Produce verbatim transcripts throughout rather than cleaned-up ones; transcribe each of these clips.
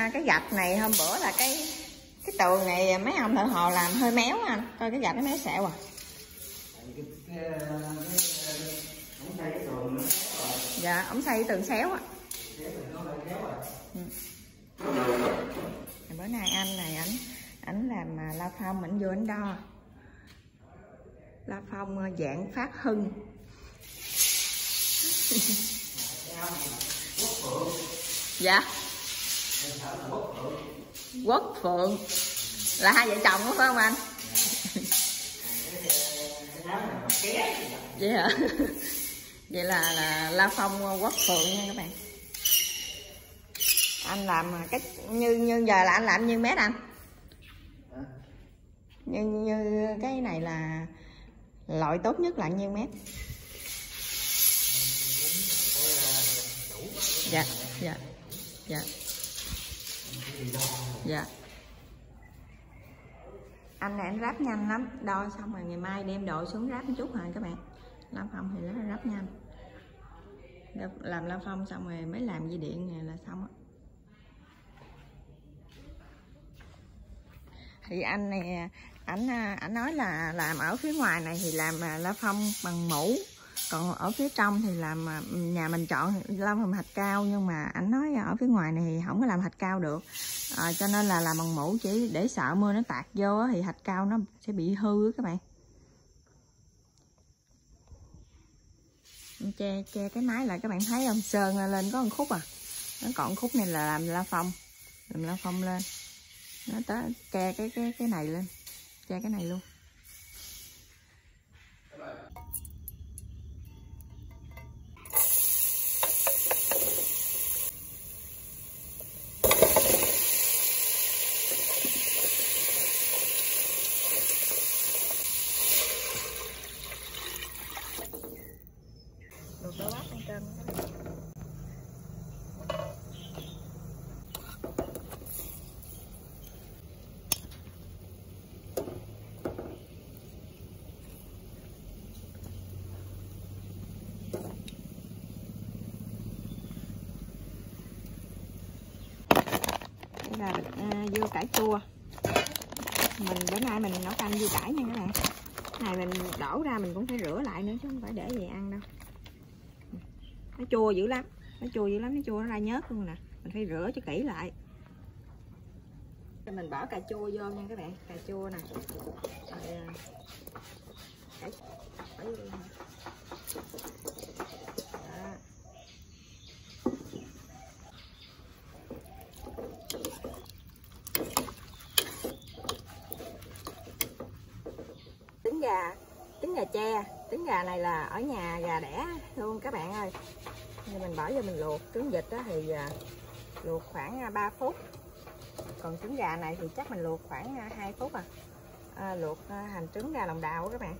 cái gạch này hôm bữa là cái cái tường này mấy ông thợ hồ làm hơi méo anh, coi cái gạch nó méo xẹo à. Dạ, ổng xây tường xéo á. Ừ. Bữa nay anh này ảnh ảnh làm la phong, ảnh vô ảnh đo la phong dạng Phát Hưng. Dạ, Quốc Phượng là hai vợ chồng đó phải không anh? Vậy hả? Vậy là, là la phong Quốc Phượng nha các bạn. Anh làm cái như như giờ là anh làm nhiêu mét anh? Như như cái này là loại tốt nhất là nhiêu mét? Dạ, dạ, dạ, dạ. Anh này anh ráp nhanh lắm, đo xong rồi ngày mai đem đồ xuống ráp một chút rồi các bạn. La phong thì nó ráp nhanh. Làm la phong xong rồi mới làm dây điện này là xong á. Thì anh này ảnh ảnh nói là làm ở phía ngoài này thì làm la phong bằng mũ, còn ở phía trong thì làm nhà mình chọn la phong hạch cao, nhưng mà ảnh nói ở phía ngoài này thì không có làm hạch cao được, à, cho nên là làm bằng mũ chỉ để sợ mưa nó tạt vô thì hạch cao nó sẽ bị hư các bạn. Che che cái máy lại các bạn thấy không, sơn lên có một khúc à, nó còn khúc này là làm la phong, làm la phong lên, nó tới che cái cái cái này lên, che cái này luôn. Luộc đổ bắp ăn cơm các bạn. Đây là à, dưa cải chua. Mình bữa nay mình nấu canh dưa cải nha các bạn. Này mình đổ ra mình cũng phải rửa lại nữa chứ không phải để về ăn đâu. Nó chua dữ lắm, nó chua dữ lắm, nó chua nó ra nhớt luôn nè. Mình phải rửa cho kỹ lại. Mình bỏ cà chua vô nha các bạn, cà chua nè. Rồi, cải... bỏ vô luôn hả? Đó. Trứng gà, trứng gà tre, trứng gà này là ở nhà gà đẻ luôn các bạn ơi. Thì mình bỏ vô mình luộc, trứng vịt đó thì luộc khoảng ba phút. Còn trứng gà này thì chắc mình luộc khoảng hai phút à. À, luộc hành trứng gà lòng đào các bạn.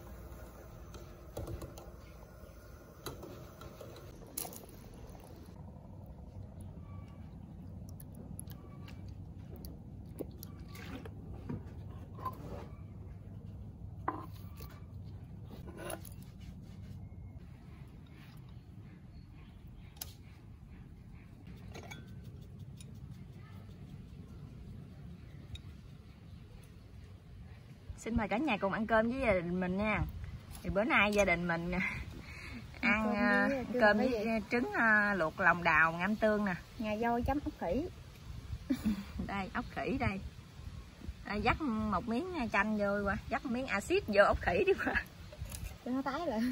Xin mời cả nhà cùng ăn cơm với gia đình mình nha. Thì bữa nay gia đình mình ăn cơm với, cơm với, với trứng uh, luộc lòng đào ngâm tương nè. Ngà voi chấm ốc khỉ. Đây ốc khỉ đây. Đây, dắt một miếng chanh vô qua, dắt một miếng axit vô ốc khỉ đi qua. Cho nó tái lại.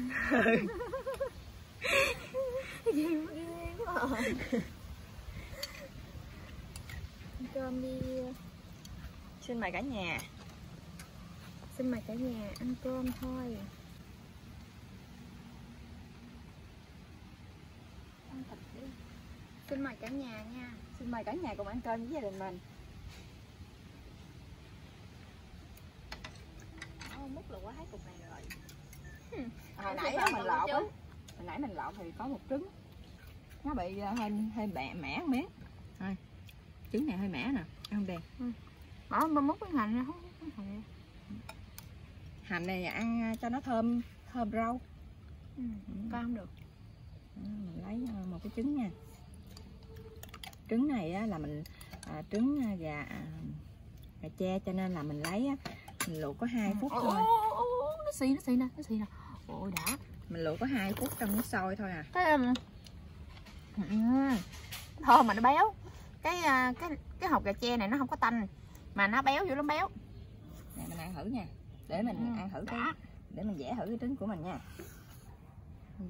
Ăn cơm đi. Xin mời cả nhà. Xin mời cả nhà ăn cơm thôi. Ăn thịt đi. Xin mời cả nhà nha. Xin mời cả nhà cùng ăn cơm với gia đình mình. Ồ, múc là quá thấy cục này rồi. Hmm. Hồi nãy đó mình lột á. Hồi nãy mình lột thì có một trứng. Nó bị hơi hơi bẹ mẻ một miếng. Thôi. Trứng này hơi mẻ nè, ăn không đen. Ừ. Bỏ múc cái hành ra, hút hành ra. Hành này ăn cho nó thơm thơm rau. Ừ, con không được. Mình lấy một cái trứng nha. Trứng này á, là mình à, trứng gà à, gà tre, cho nên là mình lấy á, mình luộc có hai phút thôi. Nó xì, nó xì nè, nó xì nè. Ôi đã. Mình luộc có hai phút trong nước sôi thôi à. Cái um, thơm mà nó béo. Cái cái cái hột gà tre này nó không có tanh mà nó béo dữ lắm, béo. Nè mình ăn thử nha. Để mình ừ, ăn thử cái, để mình vẽ thử cái trứng của mình nha. Ừ.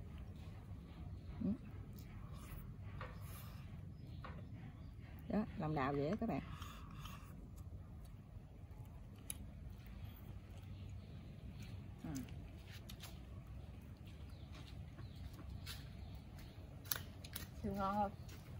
Đó, lòng đào vậy đó các bạn. Ừ. Siêu ngon không?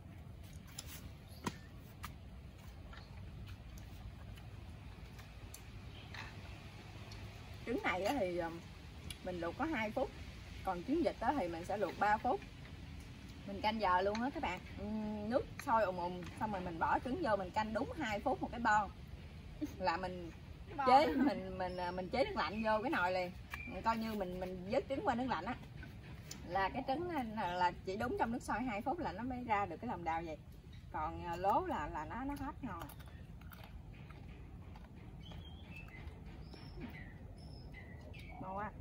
Trứng này thì mình luộc có hai phút, còn trứng vịt thì mình sẽ luộc ba phút. Mình canh giờ luôn á các bạn. Nước sôi ùn ùn xong rồi mình bỏ trứng vô, mình canh đúng hai phút một cái bon là mình chế mình mình mình chế nước lạnh vô cái nồi liền, coi như mình mình vớt trứng qua nước lạnh á, là cái trứng là chỉ đúng trong nước sôi hai phút là nó mới ra được cái lòng đào vậy. Còn lố là là nó nó hết ngon. Ngon quá.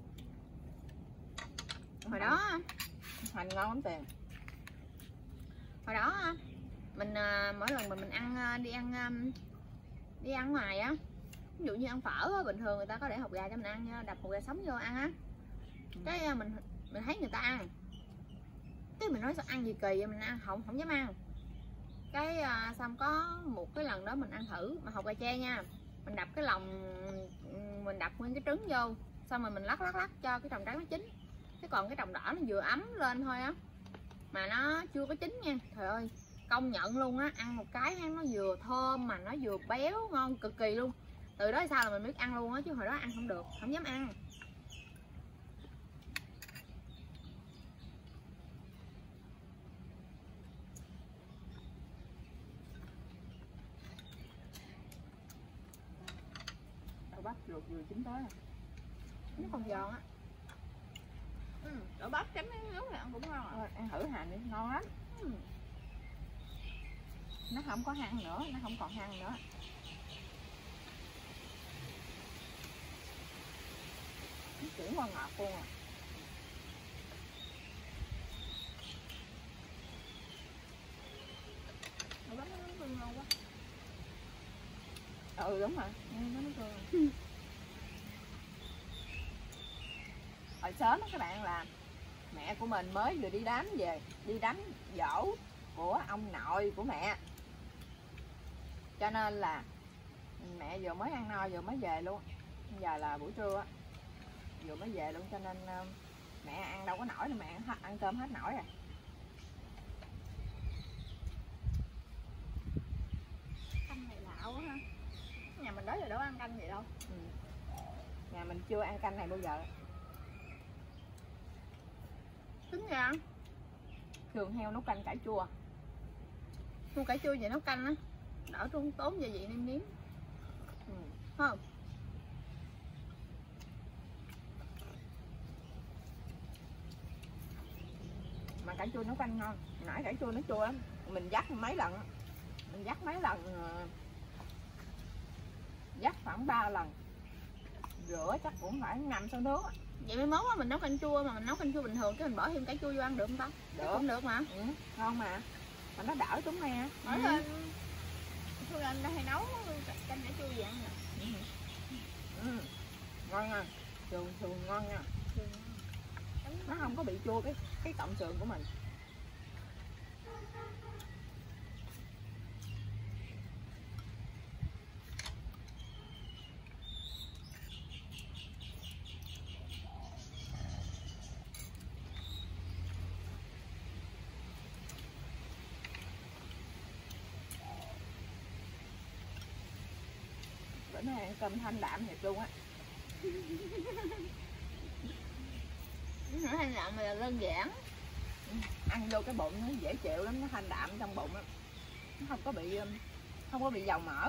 Hồi đó hành ngon lắm Tiền. Hồi đó mình mỗi lần mà mình ăn đi ăn đi ăn ngoài á, ví dụ như ăn phở á, bình thường người ta có để hột gà cho mình ăn, đập hột gà sống vô ăn á. Cái mình mình thấy người ta ăn, cái mình nói sao ăn gì kỳ vậy, mình ăn không không dám ăn. Cái à, xong có một cái lần đó mình ăn thử mà hột gà tre nha, mình đập cái lòng, mình đập nguyên cái trứng vô, xong rồi mình lắc lắc lắc cho cái tròng trắng nó chín. Cái còn cái tròng đỏ nó vừa ấm lên thôi á, mà nó chưa có chín nha. Trời ơi, công nhận luôn á, ăn một cái nó vừa thơm mà nó vừa béo, ngon cực kỳ luôn. Từ đó sao là mình biết ăn luôn á, chứ hồi đó ăn không được, không dám ăn. Đậu bắp luộc vừa chín tới, nó còn giòn á. Ừ, đậu bắp chấm miếng nướng thì ăn cũng ngon à. Ăn thử hành đi, ngon lắm. Ừ. Nó không có hăng nữa, nó không còn hăng nữa. Nó chuyển qua ngọt luôn à. Đậu bắp nó nướng ngon quá. Ừ đúng rồi, nó nướng ngon. Hồi sớm đó các bạn, là mẹ của mình mới vừa đi đám về, đi đám dỗ của ông nội của mẹ, cho nên là mẹ vừa mới ăn no vừa mới về luôn. Giờ là buổi trưa á, vừa mới về luôn, cho nên mẹ ăn đâu có nổi nữa, mẹ ăn cơm hết nổi rồi. Canh này lạ quá ha. Nhà mình đó giờ đâu có ăn canh vậy đâu. Ừ. Nhà mình chưa ăn canh này bao giờ. Tính ra Thường heo nấu canh cải chua. Mua cải chua vậy nấu canh á, đỡ tốn tốn gia vị nêm nếm. Ừ. Không? Mà cải chua nấu canh ngon. Nãy cải chua nó chua lắm, mình dắt mấy lần, mình dắt mấy lần, dắt khoảng ba lần, rửa chắc cũng phải năm sáu nước. Vậy mấy món á mình nấu canh chua mà mình nấu canh chua bình thường cái mình bỏ thêm cải chua vô ăn được không ta? Được. Cũng được mà. Ừ, ngon mà. Mà nó đỡ tốn me. Nói ừ. lên Phương Anh đã hay nấu canh cải chua vậy ăn nè. Ừ. Ừ. Ngon nha. Sườn sườn ngon nha. Nó không có bị chua cái cái cọng sườn của mình. Bữa nay ăn cơm thanh đạm thiệt luôn á. Nó thanh đạm mà là đơn giản. Ăn vô cái bụng nó dễ chịu lắm, nó thanh đạm trong bụng lắm. Nó không có bị không có bị dầu mỡ.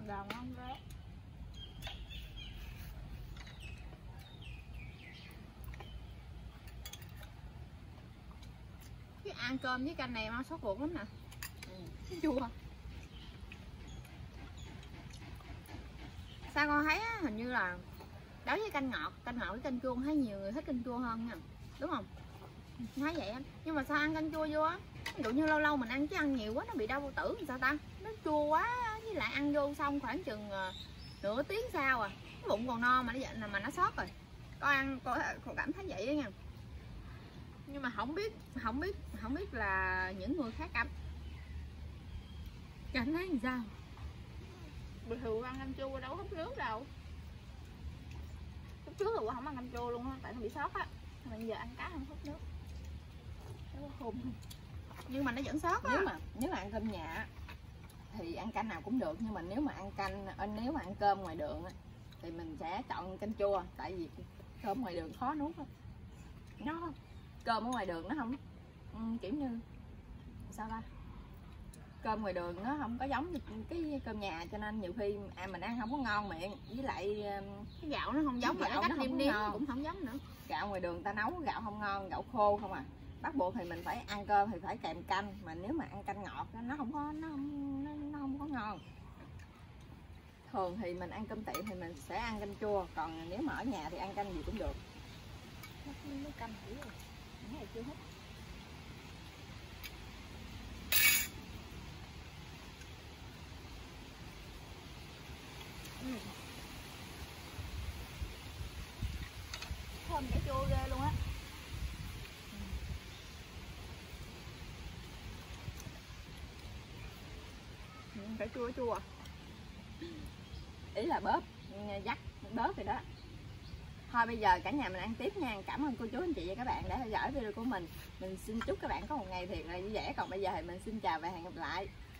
Giòn ngon đó. Cái ăn cơm với canh này mau sốt ruột lắm nè. Ừ. Chua. Sao con thấy á, hình như là đối với canh ngọt, canh ngọt với canh chua thấy nhiều người thích canh chua hơn nha, đúng không? Nói vậy á. Nhưng mà sao ăn canh chua vô á, ví dụ như lâu lâu mình ăn chứ ăn nhiều quá nó bị đau bao tử sao ta? Nó chua quá, với lại ăn vô xong khoảng chừng uh, nửa tiếng sau à, cái bụng còn no mà nó mà nó sót rồi. Con ăn con, con cảm thấy vậy đó nha. Nhưng mà không biết không biết không biết là những người khác cảm cảm thấy làm sao. Bình thường ăn canh chua đâu có húp nước đâu. Lúc trước rồi qua không ăn canh chua luôn á, tại nó bị sót á. Mà bây giờ ăn cá không húp nước. Nó khùng. Nhưng mà nó vẫn sót á. Nếu mà nếu mà ăn cơm nhà thì ăn canh nào cũng được, nhưng mà nếu mà ăn canh nếu mà ăn cơm ngoài đường thì mình sẽ chọn canh chua, tại vì cơm ngoài đường khó nuốt lắm. Nó cơm ở ngoài đường nó không kiểu như sao ta, cơm ngoài đường nó không có giống như cái cơm nhà, cho nên nhiều khi à, mình ăn không có ngon miệng, với lại cái gạo nó không giống, mà cái cách nêm nếm cũng không giống nữa. Gạo ngoài đường ta nấu gạo không ngon, gạo khô không à, bắt buộc thì mình phải ăn cơm thì phải kèm canh, mà nếu mà ăn canh ngọt nó không có nó không, nó, nó không có ngon. Thường thì mình ăn cơm tiệm thì mình sẽ ăn canh chua, còn nếu mà ở nhà thì ăn canh gì cũng được. Nó canh thử rồi, cái này chưa hết. Ừ. Thơm cải chua ghê luôn á. Ừ, cải chua chua. Ý là bóp dắt bớt rồi đó. Thôi bây giờ cả nhà mình ăn tiếp nha. Cảm ơn cô chú anh chị và các bạn đã theo dõi video của mình. Mình xin chúc các bạn có một ngày thiệt là vui vẻ. Còn bây giờ thì mình xin chào và hẹn gặp lại.